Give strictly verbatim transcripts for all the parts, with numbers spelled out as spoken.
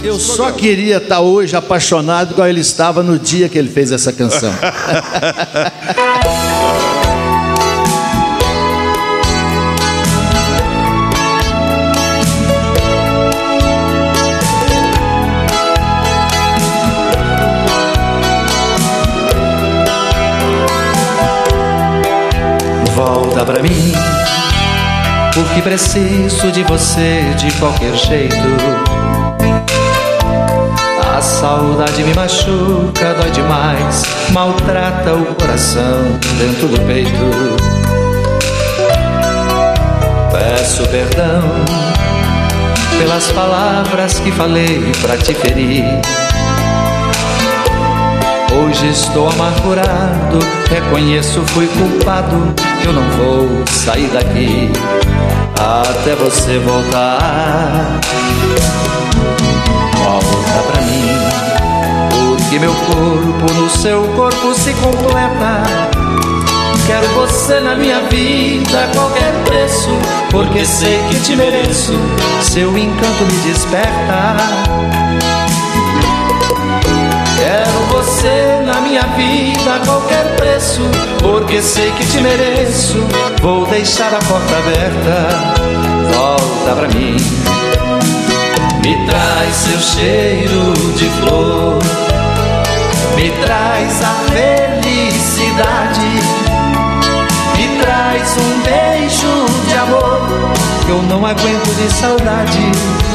Eu só queria estar hoje apaixonado igual ele estava no dia que ele fez essa canção. Volta pra mim, porque preciso de você de qualquer jeito. A saudade me machuca, dói demais, maltrata o coração dentro do peito. Peço perdão pelas palavras que falei pra te ferir. Hoje estou amargurado, reconheço, fui culpado. Eu não vou sair daqui até você voltar. Volta pra mim, porque meu corpo no seu corpo se completa. Quero você na minha vida a qualquer preço, porque sei que te mereço, seu encanto me desperta. Quero você na minha vida a qualquer preço, porque sei que te mereço, vou deixar a porta aberta. Volta pra mim, me traz seu cheiro de flor, me traz a felicidade, me traz um beijo de amor, que eu não aguento de saudade.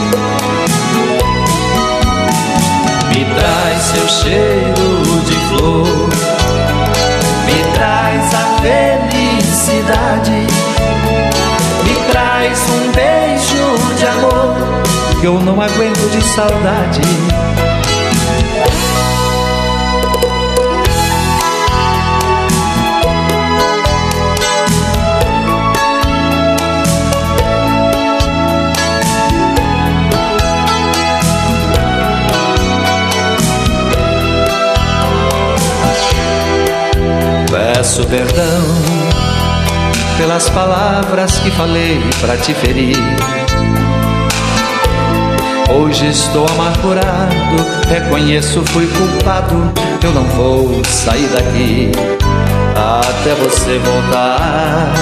Me traz seu cheiro de flor, me traz a felicidade, me traz um beijo de amor, que eu não aguento de saudade. Peço perdão pelas palavras que falei pra te ferir. Hoje estou amargurado, reconheço, fui culpado. Eu não vou sair daqui até você voltar.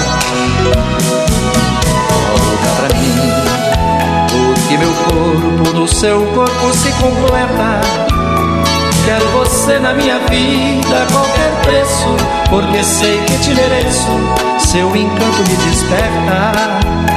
Volta pra mim, porque meu corpo no seu corpo se completa. Quero você na minha vida a qualquer preço, porque sei que te mereço, seu encanto me desperta.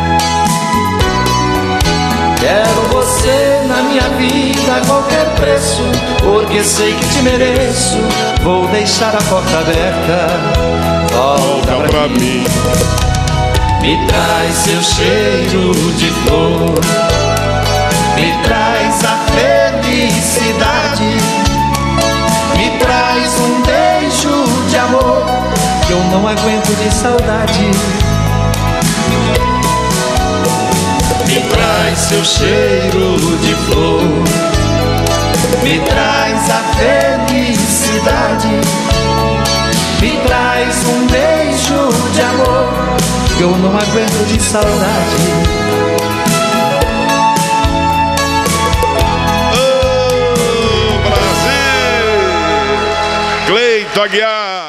Quero você na minha vida a qualquer preço, porque sei que te mereço, vou deixar a porta aberta. Volta, Volta pra, pra mim. mim Me traz seu cheiro de flor, me traz a felicidade, me traz um beijo de amor, que eu não aguento de saudade. Me traz seu cheiro de flor, me traz a felicidade, me traz um beijo de amor, que eu não aguento de saudade. Cleito Aguiar.